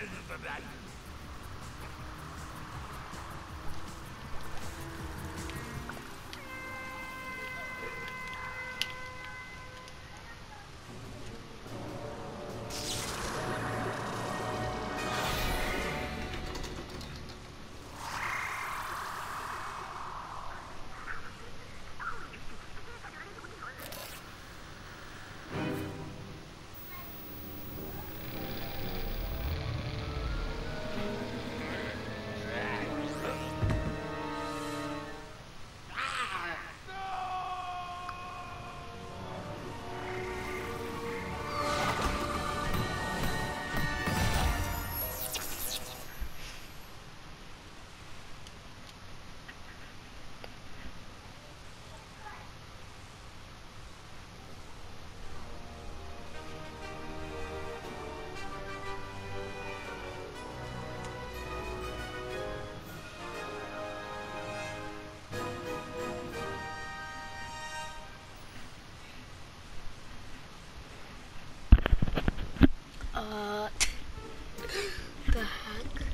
The heck?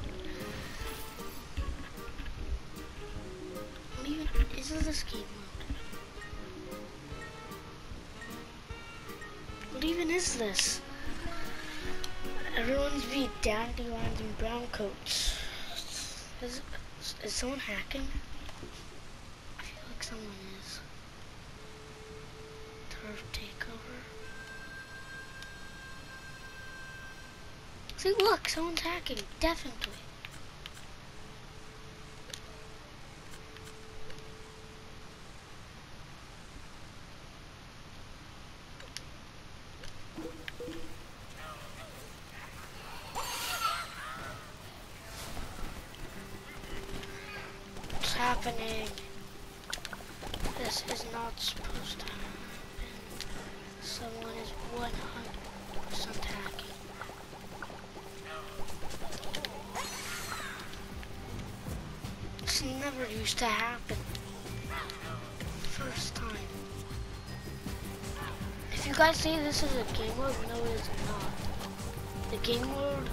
What even is this game mode? What even is this? Everyone's be dandelions and brown coats. Is someone hacking? I feel like someone is. Turf takeover. See, look, someone's hacking. Definitely. What's happening? This is not supposed to happen. Someone is 100% hacking. This never used to happen. First time. If you guys say this is a game mode, no it is not. The game mode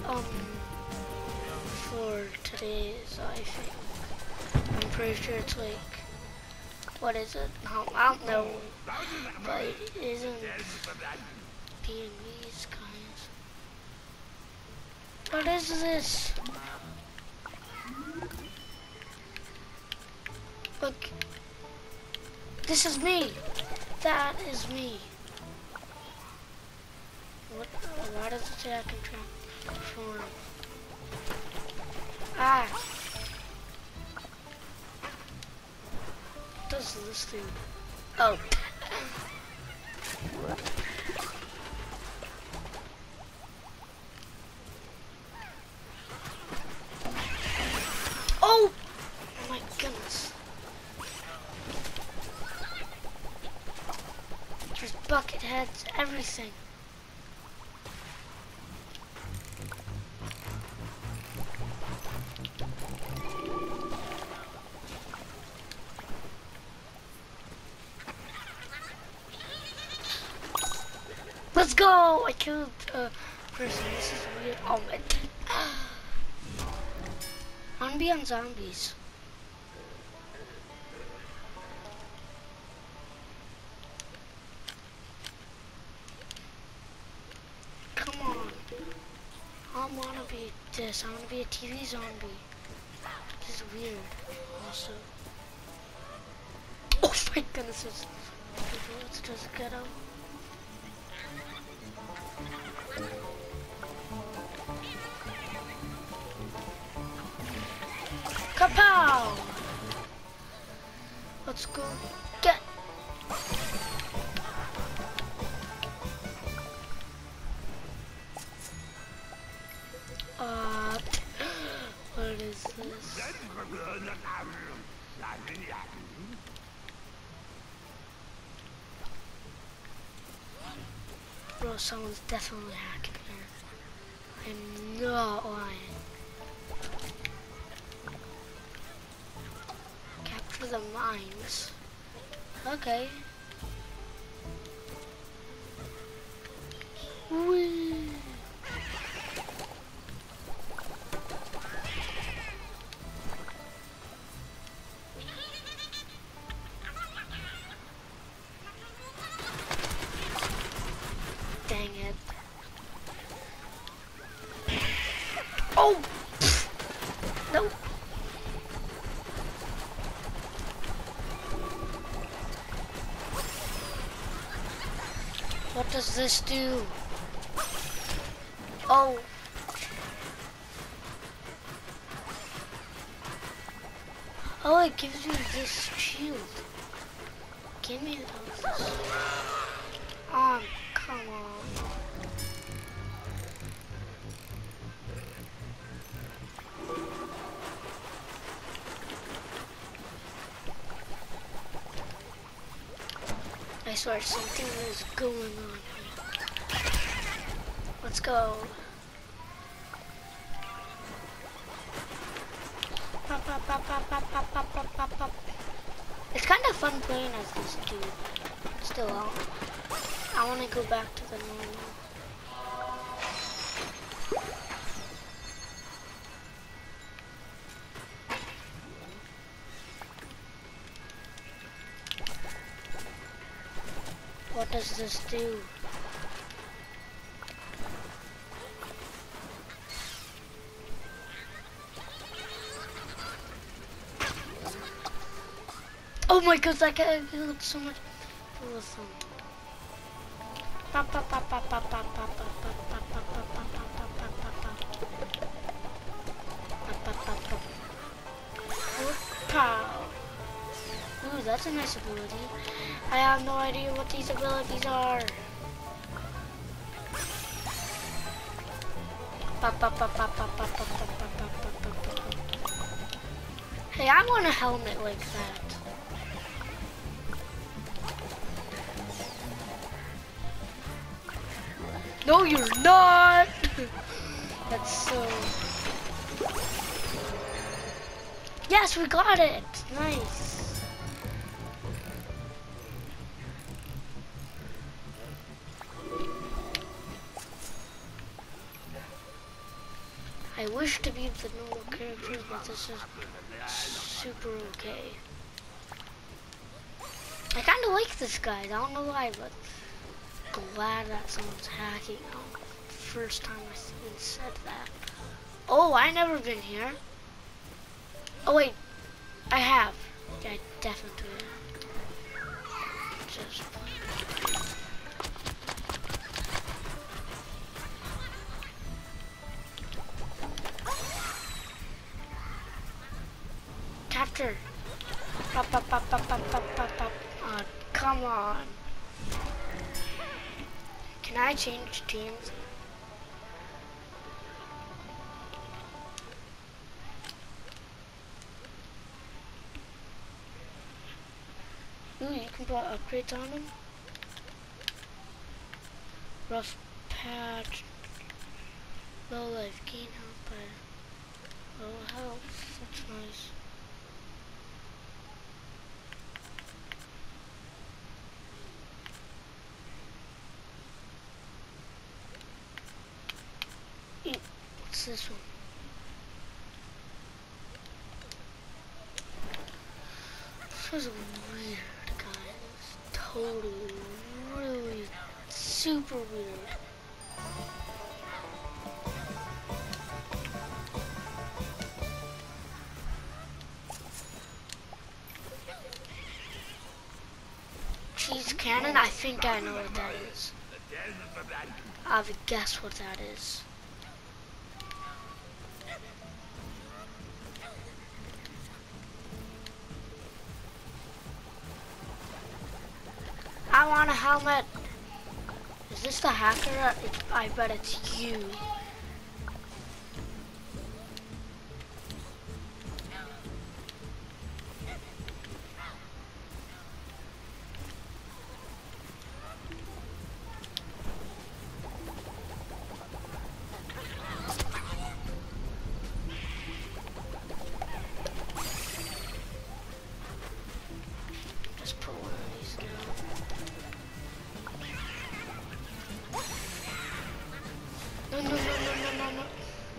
for today is, I think, I'm pretty sure it's like, what is it? I don't know, but it isn't B&B's guys. What is this? Look, this is me. That is me. Why does it say I can transform? Ah. What does this do? Oh. Oh! Oh my goodness. There's bucket heads, everything. Let's go! I killed a person. This is weird. Oh my. I wanna be on zombies. Come on. I don't wanna be this. I wanna be a TV zombie. This is weird. Also. Oh my goodness. Let's just get out. Kapow! Let's go get. What is this? Bro, someone's definitely hacking here. I'm not lying. Capture the mines. Okay. Whee. What does this do? Oh. Oh, it gives me this shield. Give me those. Come on. I swear something is going on here. Let's go. Pop, pop, pop, pop, pop, pop, pop, pop, pop, pop. It's kind of fun playing as this dude. Still out. I want to go back to the normal. What does this do? Oh my god, that guy looks so much awesome. Ooh, that's a nice ability. I have no idea what these abilities are. Hey, I want a helmet like that. No, you're not! That's so... Yes, we got it! Nice. I wish to be the normal characters, but this is super okay. I kinda like this guy, I don't know why, but glad that someone's hacking. Oh, first time I even said that. Oh, I never been here. Oh wait, I have. Yeah, I definitely have. Just capture. Pop, pop, pop, pop, pop, pop, pop, pop. Come on. Can I change teams? Ooh, you can put upgrades on them. Rough patch. Low life, gain health by low health. That's nice. What's this one? This is weird, guys. Totally, really, super weird. Cheese cannon? I think I know what that is. I have a guess what that is. I want a helmet. Is this the hacker? I bet it's you. Just put one of these down. No, no, no, no, no, no, no.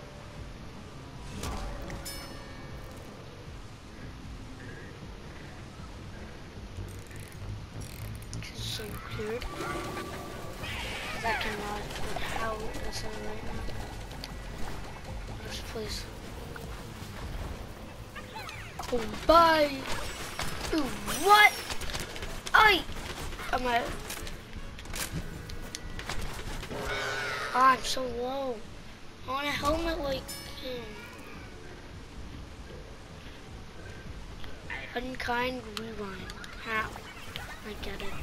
This is so weird. I cannot put how this in right now. This place. Oh, bye! Ooh, what? I'm at... Ah, I'm so low. I want a helmet like him. Unkind rewind. How? I get it.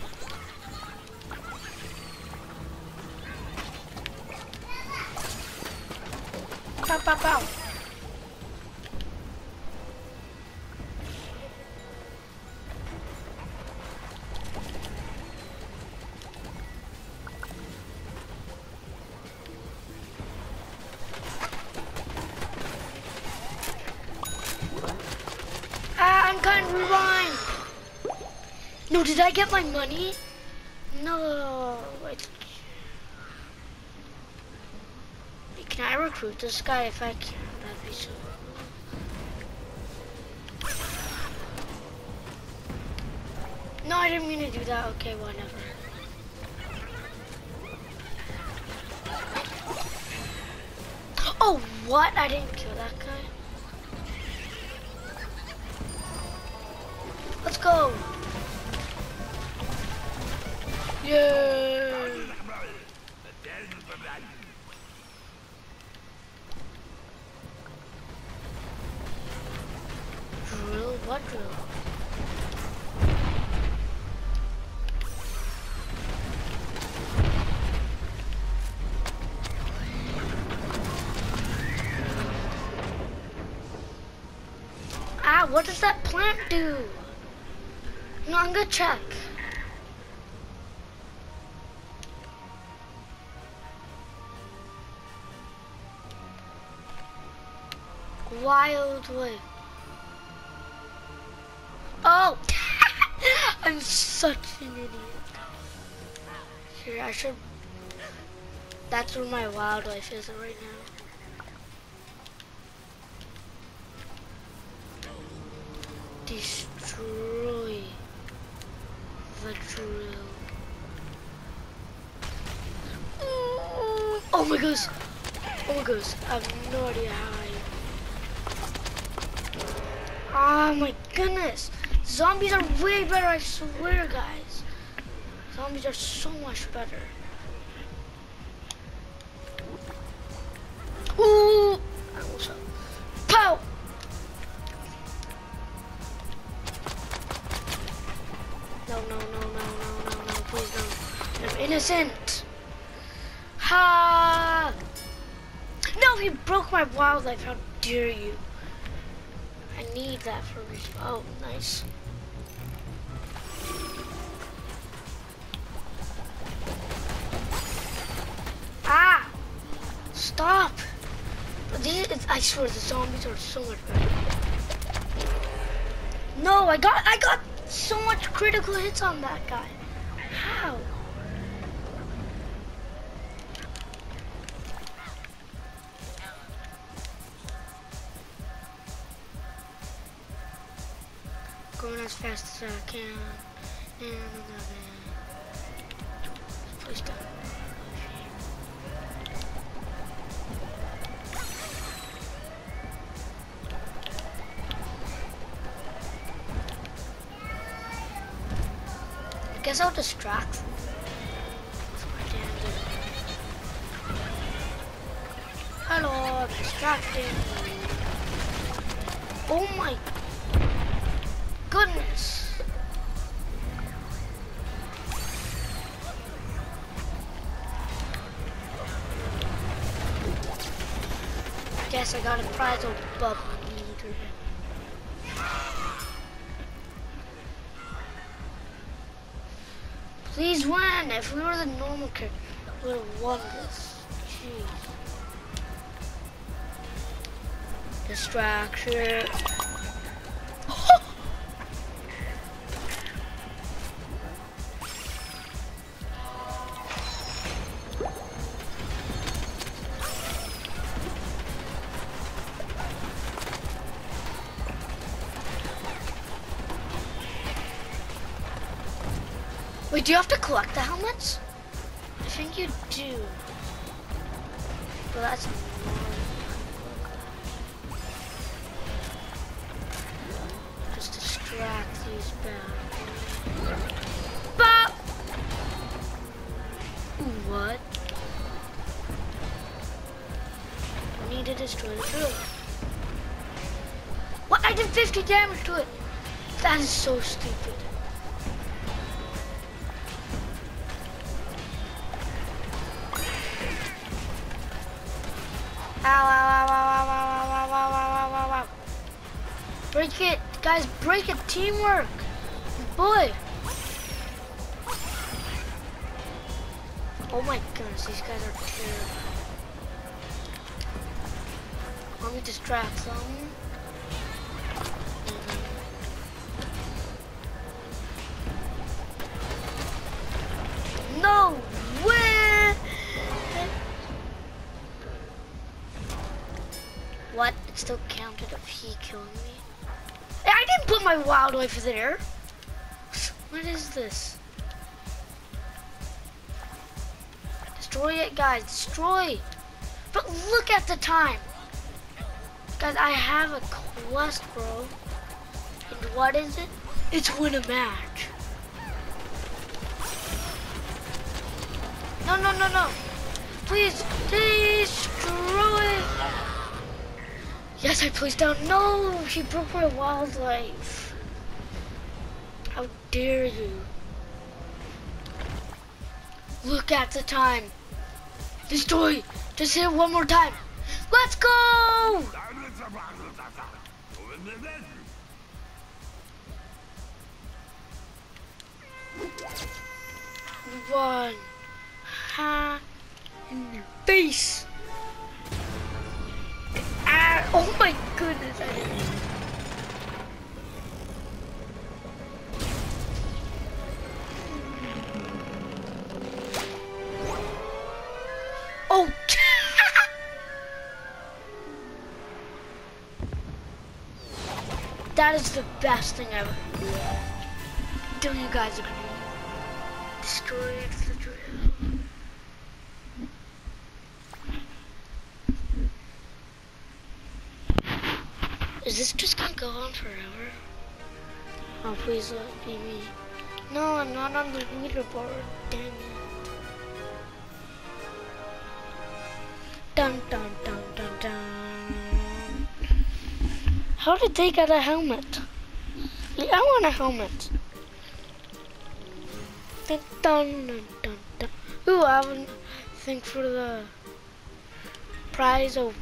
Pow, pow, pow. Ah, unkind rewind. No, did I get my money? No. Can I recruit this guy if I can? That'd be so cool. No, I didn't mean to do that. Okay, whatever. Oh, what? I didn't kill that guy. Let's go. Yay. Drill? What drill? Ah, what does that plant do? No, I'm gonna check. Wild way. Oh! I'm such an idiot. Here, I should... That's where my wildlife is right now. Destroy the drill. Oh my gosh! Oh my gosh! I have no idea how I... Oh my goodness! Zombies are way better, I swear, guys. Zombies are so much better. Ooh! I almost fell. Pow! No, no, no, no, no, no, no, please no. I'm innocent. Ha! No, he broke my wildlife. How dare you? I need that for me. Oh, nice. Ah! Stop! I swear the zombies are so much better. No, I got so much critical hits on that guy. How? Going as fast as I can. Please don't. I guess I'll distract them. With my damn Hello, I'm distracting. Oh my goodness. I guess I got a prize of bubble meter. Please win. If we were the normal character, we would have won this. Jeez. Distraction. Wait, do you have to collect the helmets? I think you do. But that's just distract these bad boys. What? destroy the druid. What? I did 50 damage to it. That is so stupid. Ow, ow, ow, ow, ow, ow, ow, ow, ow, ow, ow, ow. Break it, guys, break it, teamwork. Boy. Oh my goodness, these guys are terrible. Let me distract them. No way! What? It still counted if he killed me. Hey, I didn't put my wildlife there. What is this? Destroy it, guys. Destroy. But look at the time. Guys, I have a quest, bro. And what is it? It's win a match. No, no, no, no. Please, destroy. Yes, I placed down. No, she broke my wildlife. How dare you? Look at the time. Destroy. Just hit it one more time. Let's go! One. Ha. In your face. Ah, oh my goodness. I didn't. Oh. That is the best thing ever. Don't you guys agree? Destroyed the drill. Is this just gonna go on forever? Oh, please let it be me. No, I'm not on the leaderboard. Dang it. Dun dun dun dun dun. How did they get a helmet? I want a helmet. Dun dun dun dun dun. Ooh, I have a thing for the prize of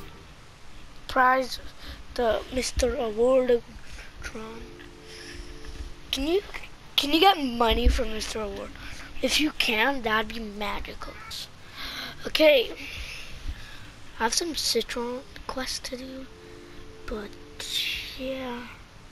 the Mr. Award Tron. Can you get money from Mr. Award? If you can, that'd be magical. Okay. I have some Citron quests to do, but yeah.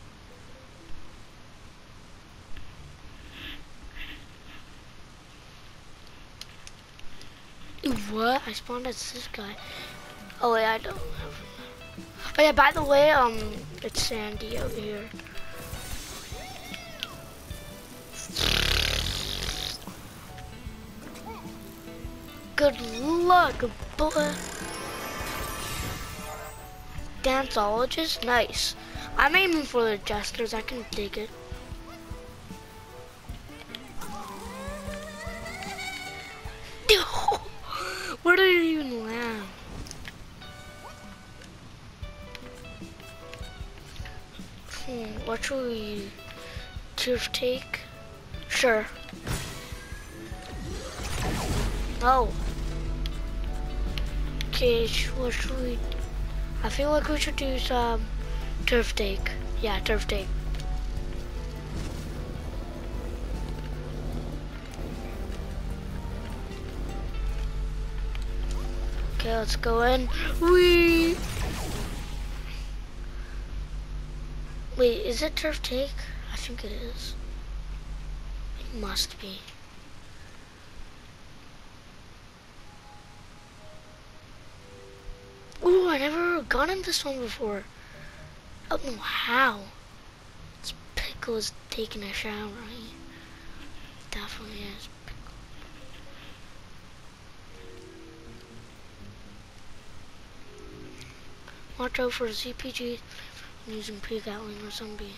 What? I spawned as this guy. Oh wait, I don't have. Oh yeah, by the way, it's Sandy over here. Good luck, boy. Danceologist, nice. I'm aiming for the jesters, I can dig it. Where did it even land? What should we turf take? Sure. No. Okay, what should we? I feel like we should do some turf take. Yeah, turf take. Okay, let's go in. Wee. Wait, is it turf take? I think it is. It must be. Ooh, I never gone in this one before. I don't know how. This pickle is taking a shower, right? Definitely is. Watch out for ZPG. I'm using pre-gatling or zombie.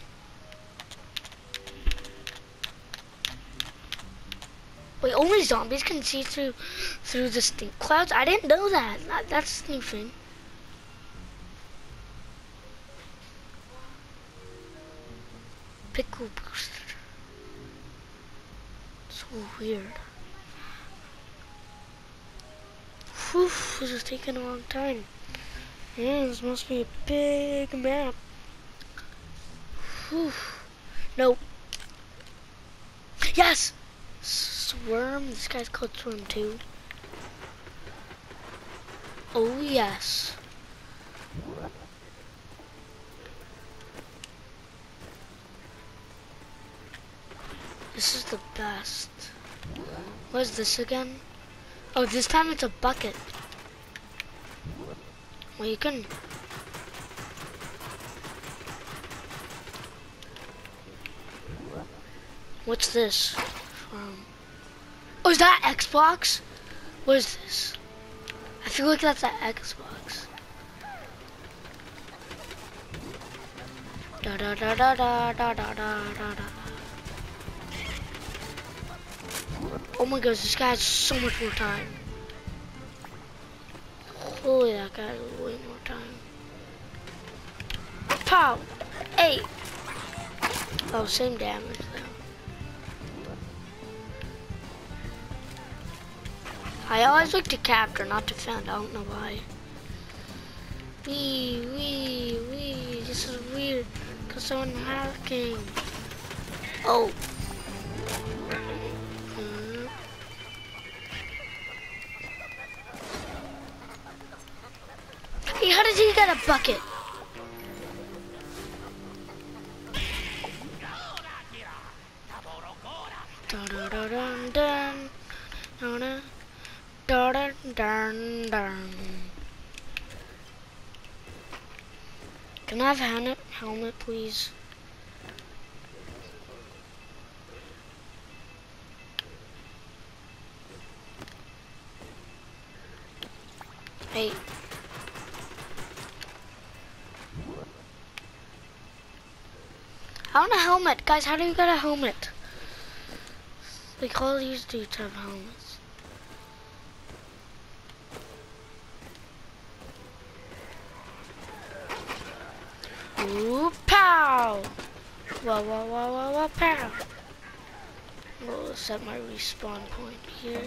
Wait, only zombies can see through the stink clouds? I didn't know that. That's a new thing. pickle booster. So weird. Whew, this is taking a long time. Yeah, this must be a big map. Whew. Nope. Yes! Swarm. This guy's called Swarm too. Oh yes. This is the best. What is this again? Oh, this time it's a bucket. Well, you can... What's this? Oh, is that Xbox? What is this? I feel like that's an Xbox. Da da da da da da da da da. Oh my gosh, this guy has so much more time. Holy, that guy has way more time. Pow! Hey! Oh, same damage though. I always like to capture, not defend. I don't know why. Wee. This is weird, because I'm hacking. Oh. Hey, how did he get a bucket? Dun dun dun dun dun dun dun dun. Can I have a helmet, please? Hey. I want a helmet. Guys, how do you get a helmet? Like all these dudes have helmets. Ooh, pow! Whoa, pow! We'll set my respawn point here.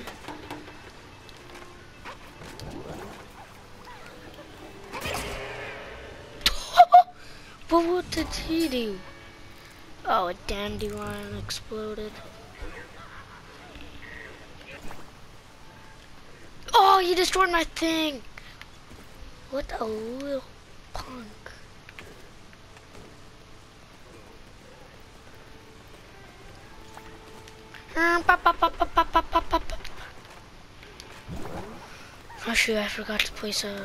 What did he do? Oh, a dandelion exploded. Oh, you destroyed my thing! What a little punk. Oh shoot, I forgot to place a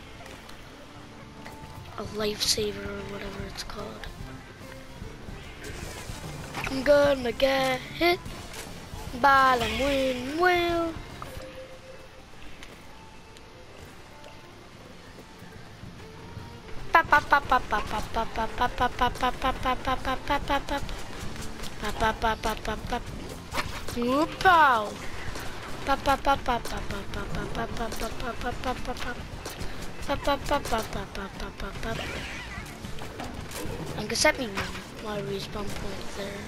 lifesaver or whatever it's called. I'm gonna get hit by the windmill. Pow! I'm gonna set me my respawn point there.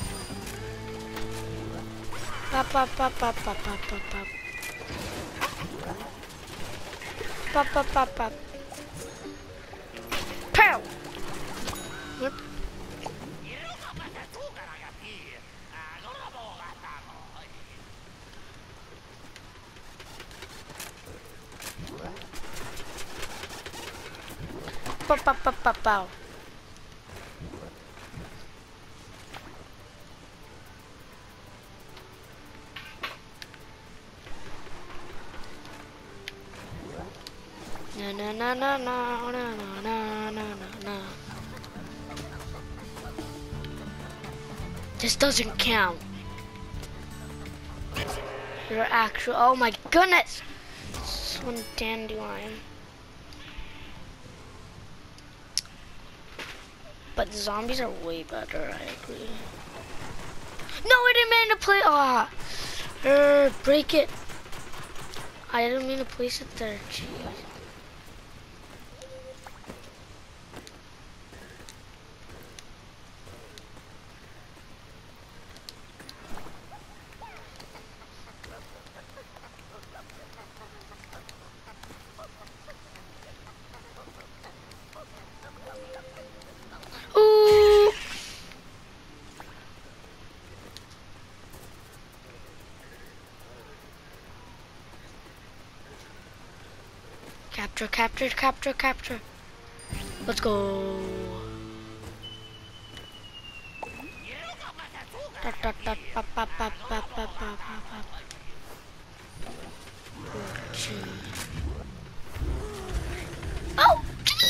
Pow! What? Pow. No. This doesn't count. Your actual, oh my goodness! This one dandelion. But the zombies are way better, I agree. No, I didn't mean to play, break it. I didn't mean to place it there, jeez. Capture, capture, capture, capture. Let's go. Oh!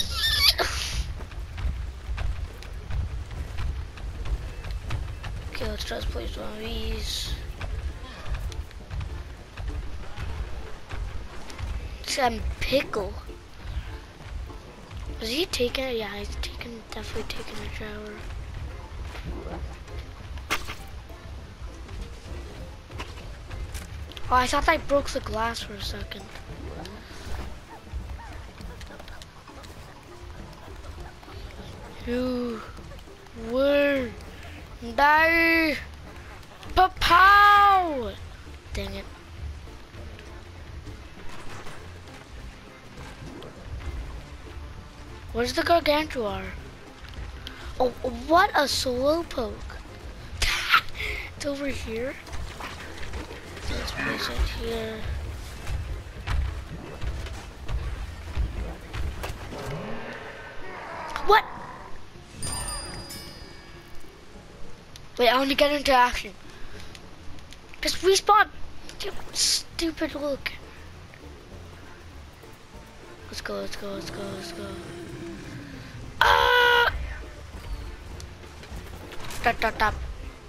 Okay, let's just place one of these. Some pickle. Is he taking it? Yeah, he's definitely taking a shower. Oh, I thought I broke the glass for a second. You will die. Pow! Dang it. Where's the Gargantuar? Oh, what a Slowpoke. It's over here. Let's place it here. What? Wait, I want to get into action. Just respawn. Stupid look. Let's go, let's go, let's go, let's go. Ah! Tap, tap, tap.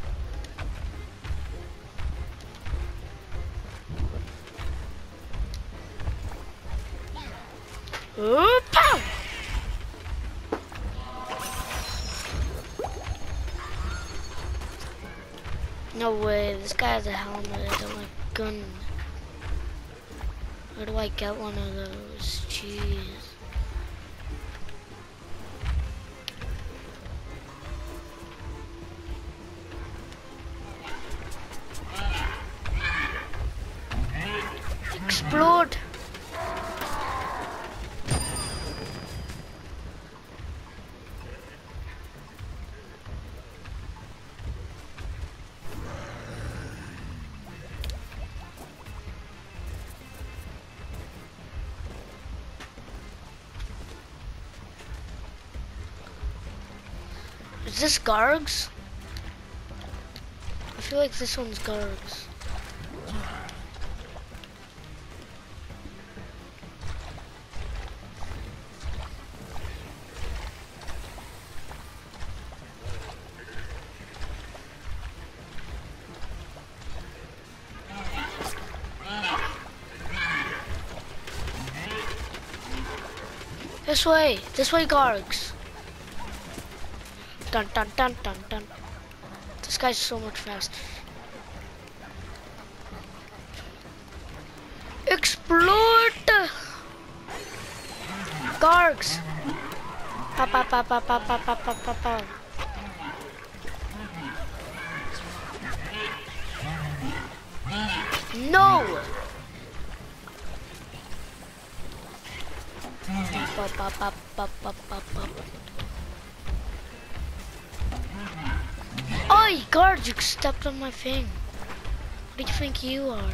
Oh, pow! No way, this guy has a helmet. I don't like gun. Where do I get one of those? Jeez. Explode! Is this Gargs? I feel like this one's Gargs. This way, Gargs. Dun dun dun dun dun. This guy's so much faster. Explode! Gargs! Pa pa pa pa pa pa pa pa pa pa. No! Pa pa pa pa pa pa pa. Oi, guard, you stepped on my thing. What do you think you are?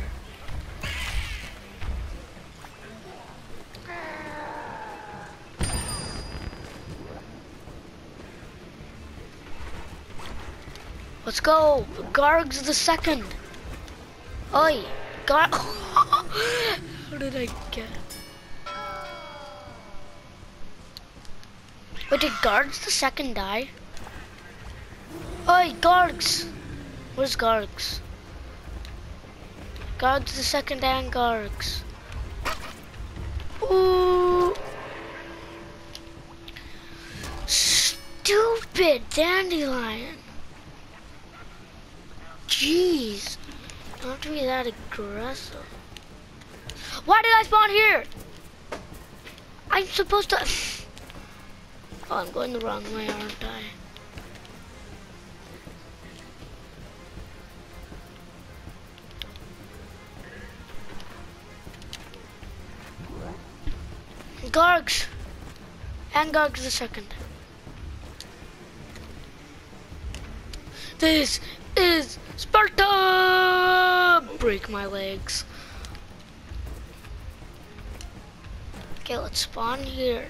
Let's go, Gargs the second. Oi, Garg. How did I get? Wait, did Gargs the second die? Oi, Gargs! Where's Gargs? Gargs the second and Gargs. Ooh! Stupid dandelion! Jeez! Don't have to be that aggressive. Why did I spawn here? I'm supposed to... Oh, I'm going the wrong way, aren't I? Gargs! And Gargs the second. This is Sparta! Break my legs. Okay, let's spawn here.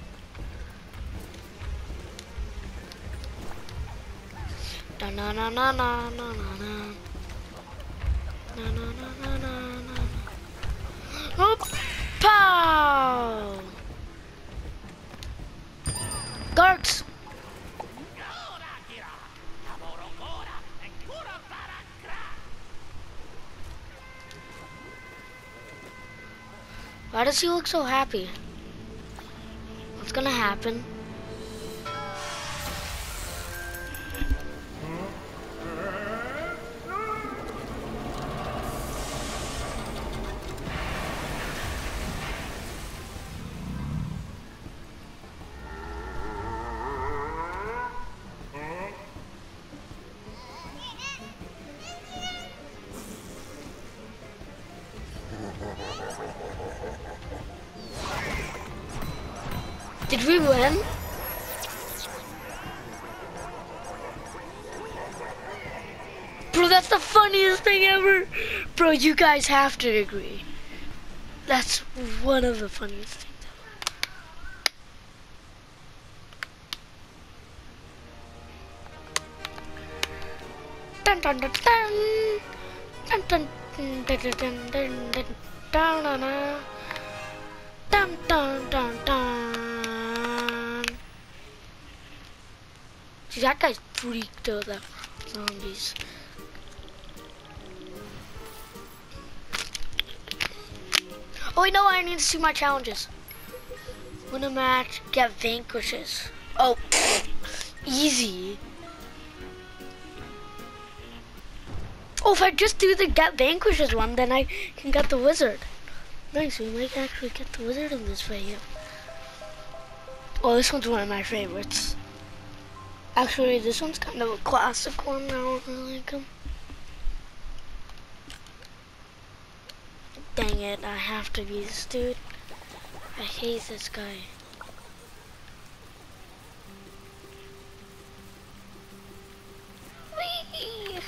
Na na na na na na na na. Na na na na na na. Oh, pow! Guards! Why does he look so happy? What's gonna happen? Did we win? Bro, that's the funniest thing ever. Bro, you guys have to agree. That's one of the funniest things ever. Dun dun dun dun. Dun dun dun dun dun dun dun dun dun dun dun dun dun. See, that guy's freaked out the zombies. Oh wait, no, I need to see my challenges. Win a match, get vanquishes. Oh, easy. Oh, if I just do the get vanquishes one, then I can get the wizard. Nice, we might actually get the wizard in this video. Oh, this one's one of my favorites. Actually, this one's kind of a classic one. I don't really like him. Dang it, I have to be this dude. I hate this guy. Whee!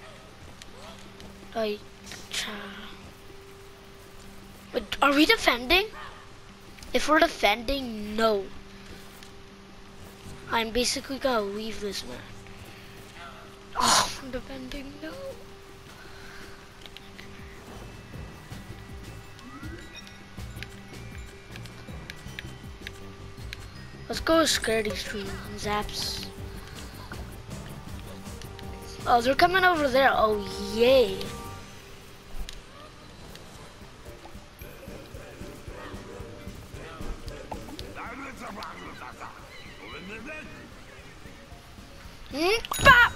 But are we defending? If we're defending, no. I'm basically gonna leave this man. Oh, I'm defending, no. Let's go to Scaredy Stream and Zaps. Oh, they're coming over there. Oh, yay. Bop!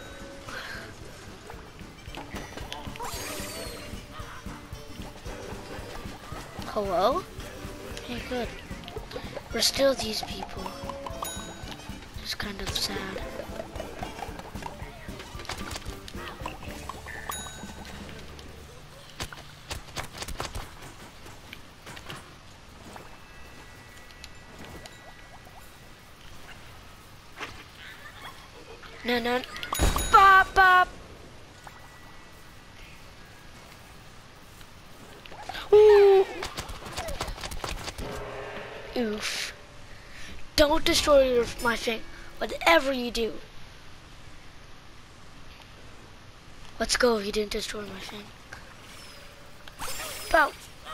Hello? Okay, good. We're still these people. It's kind of sad. No, no. Bop, bop. Ooh. Oof. Don't destroy my thing. Whatever you do. Let's go. He didn't destroy my thing. Bop.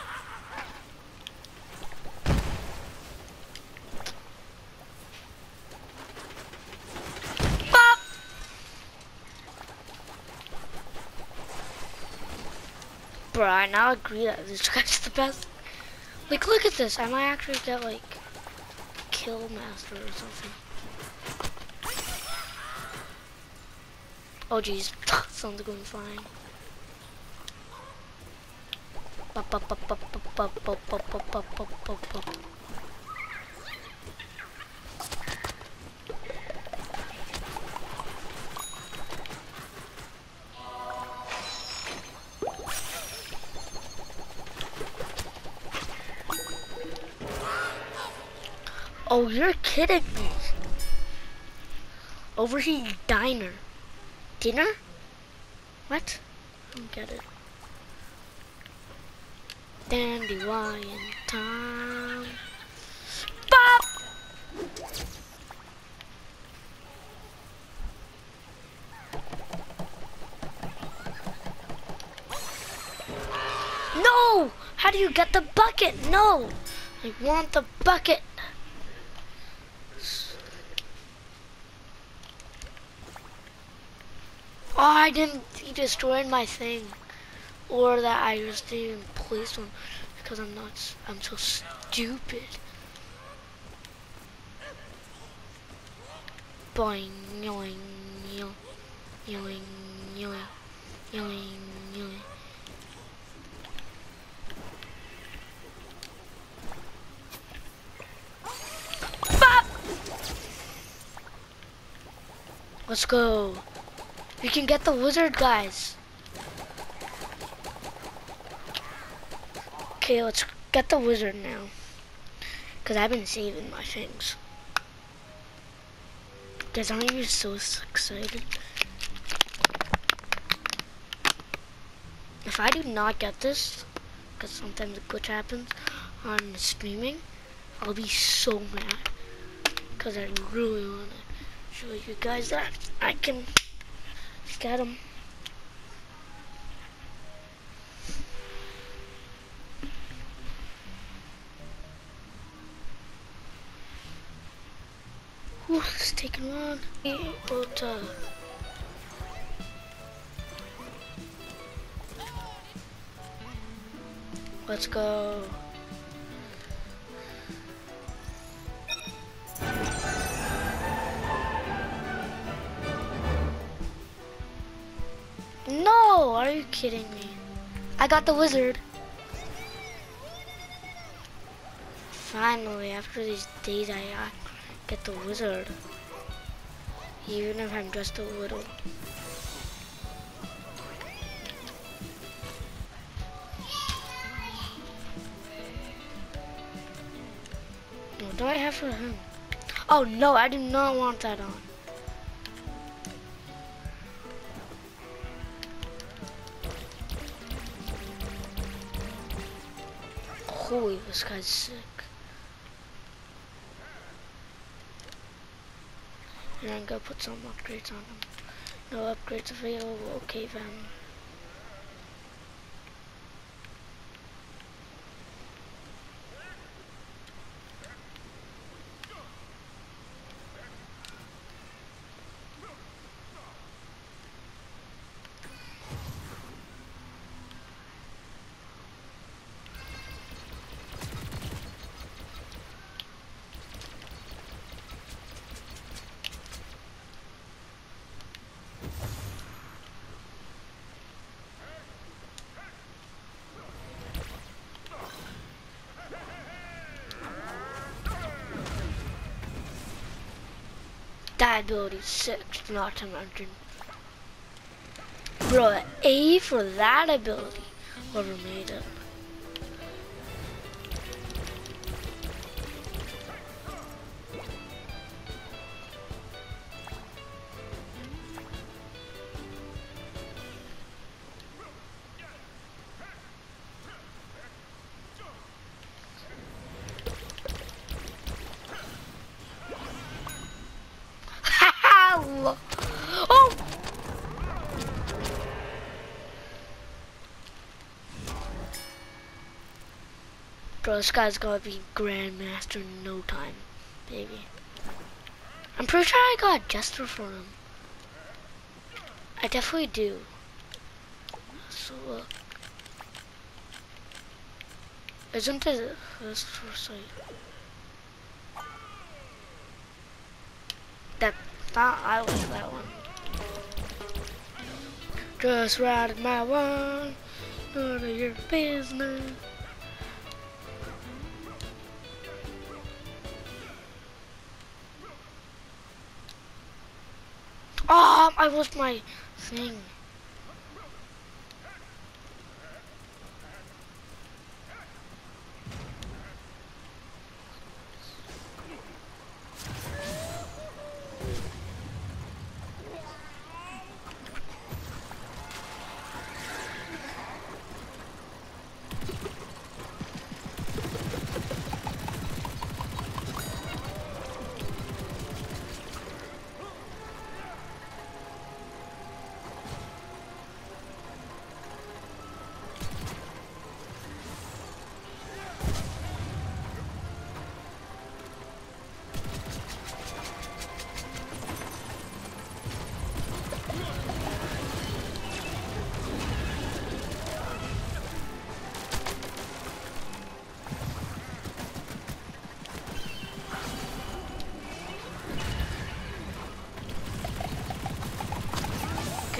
Bro, I now agree that this guy's the best. Like, look at this. I might actually get, like, Kill Master or something. Oh, jeez. Sounds going fine. Oh, you're kidding me. Overheat diner. Dinner? What? I don't get it. Dandelion time. No! How do you get the bucket? No! I want the bucket. Oh, I didn't. He destroyed my thing. Or that I just didn't place one because I'm so stupid. Boing, yoing, yoing, yoing, yoing, yoing, yoing. Bop! Let's go. We can get the wizard, guys. Okay, let's get the wizard now. Because I've been saving my things. Guys, aren't you so excited? If I do not get this, because sometimes a glitch happens on streaming, I'll be so mad. Because I really want to show you guys that I can get him. Whew, it's taking long. Let's go. No, are you kidding me? I got the wizard. Finally, after these days, I get the wizard. Even if I'm just a little. What do I have for him? Oh no, I do not want that on. Holy, this guy's sick. And I'm gonna put some upgrades on him. No upgrades available. Okay, then. That ability's sick, not to mention. Bro, A for that ability. Whoever made it. Oh! Bro, this guy's gonna be Grandmaster in no time, baby. I'm pretty sure I got Jester for him. I definitely do. So look. Isn't it this first sight? I like that one. Just riding my one, none of your business. Oh, I lost my thing.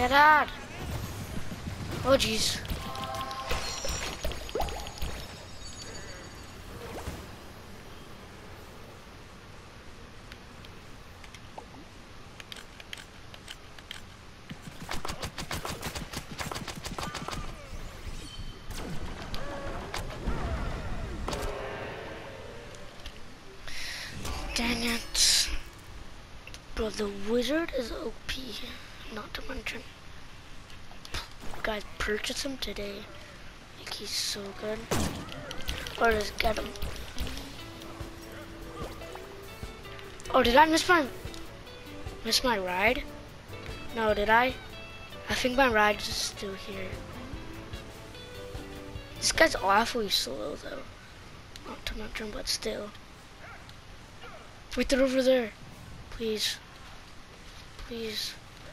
Get out! Oh jeez. Dang it. Bro, the wizard is OP. Not to mention. Guys, purchase him today. Like, he's so good. Or just get him. Oh, did I miss my ride? No, did I? I think my ride is still here. This guy's awfully slow though. Not to mention, but still. Wait, they're over there. Please. Please.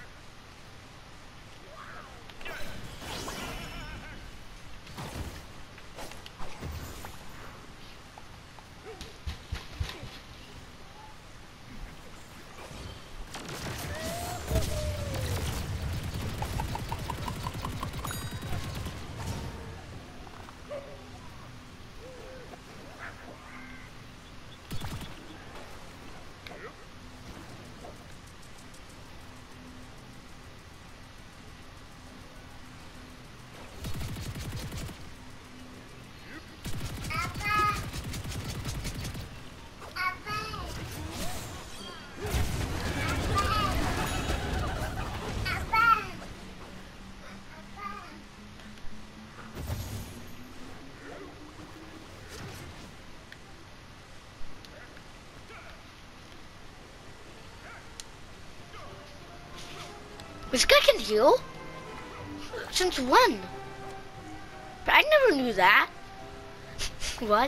This guy can heal? Since when? I never knew that. What?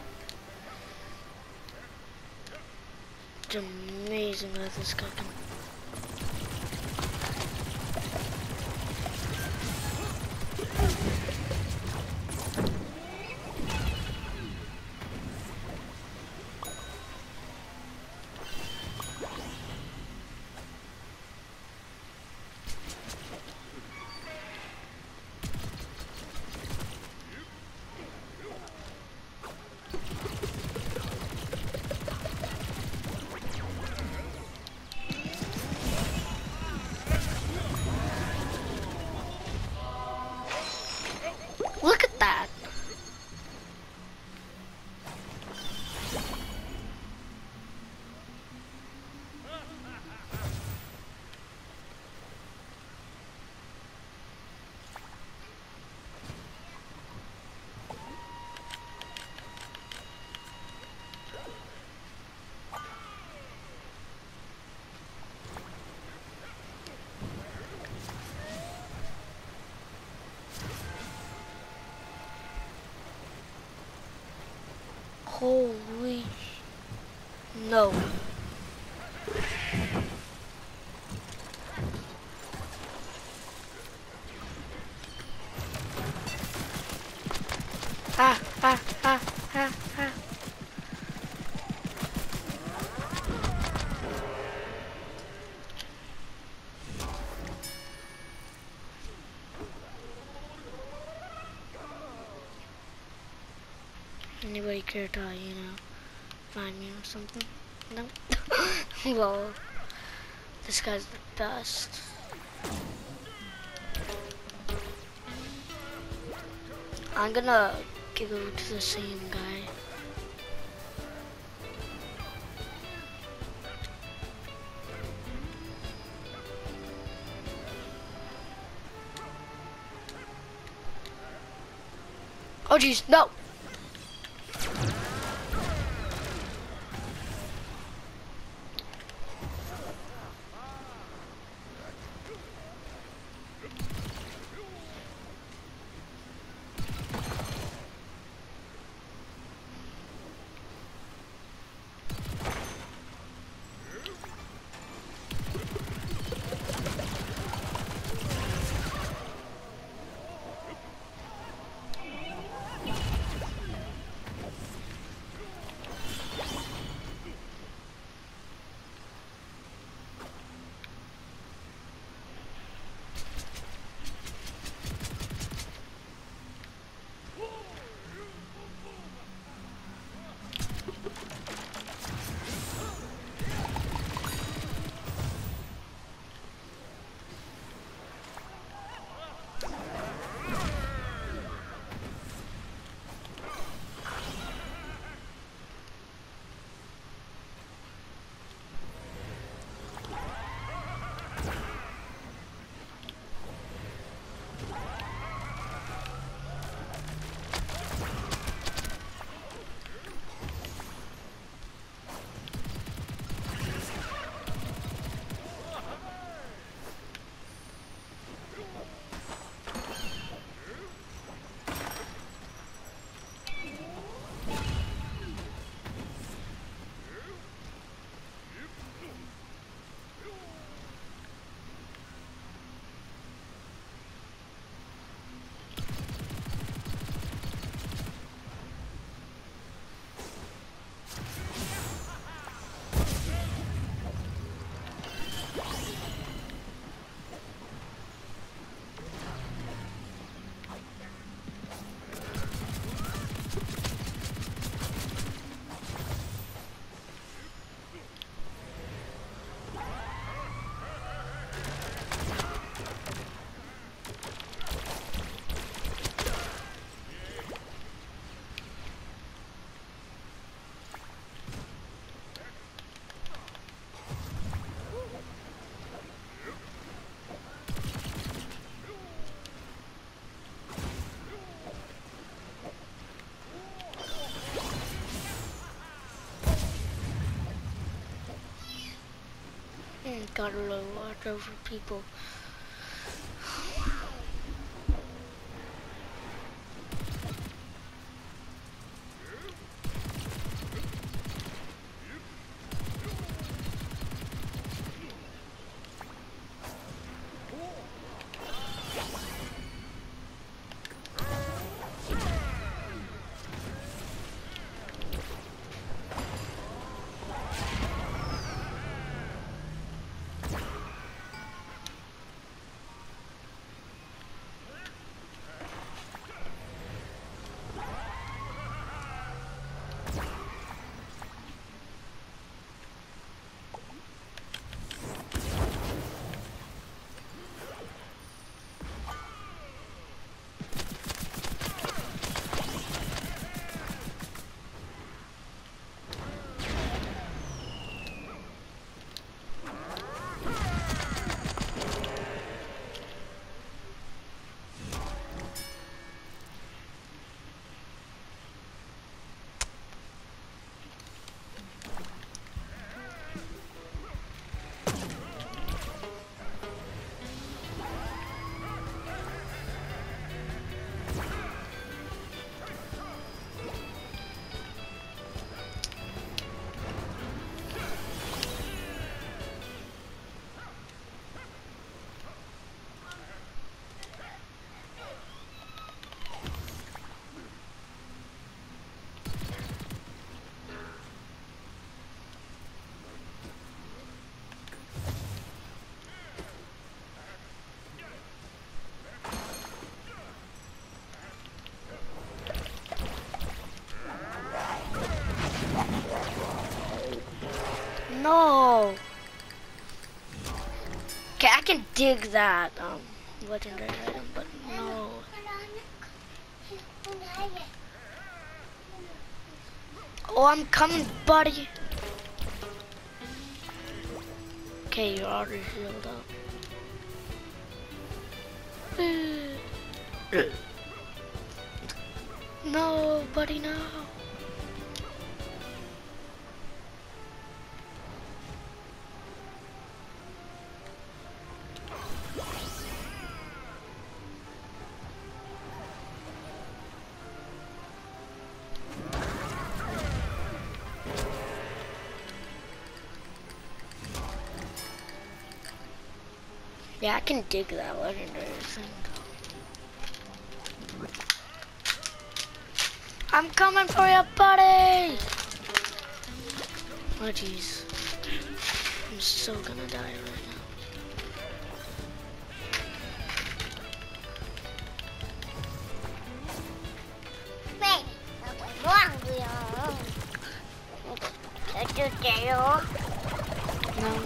It's amazing that this guy can. Look at that. Holy no. Ah, ah, ah, ah, ah. Anybody care to, find me or something? No? Well, this guy's the best. I'm gonna go to the same guy. Oh jeez, no! gotta really watch over people. No. Okay, I can dig that legendary item, but no. Oh, I'm coming, buddy. Okay, you're already healed up. No, buddy, no. Yeah, I can dig that legendary thing. I'm coming for you, buddy! Oh, jeez. I'm so gonna die right now. No.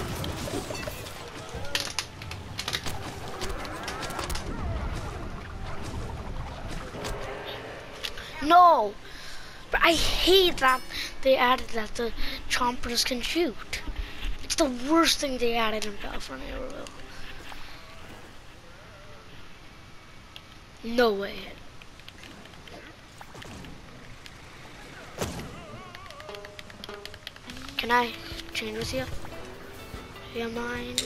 No! But I hate that they added that the chompers can shoot. It's the worst thing they added in California Overville. No way. Can I train with you? Do you mind?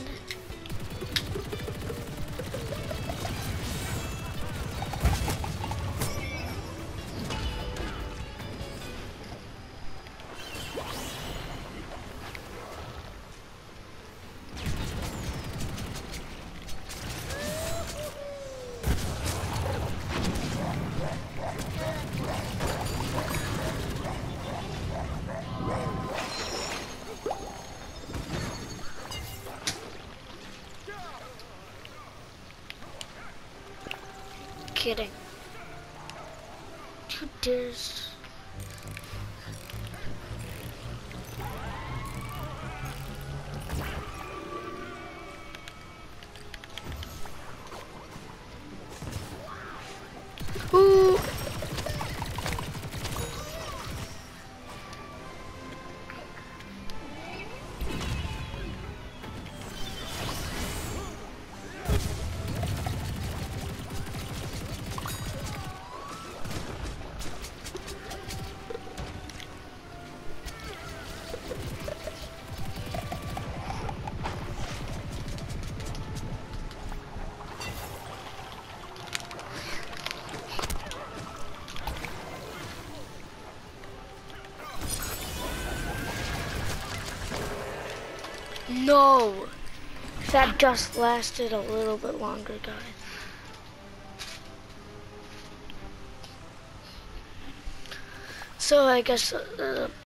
Kidding. 2 dares. Ooh. No! That just lasted a little bit longer, guys. So I guess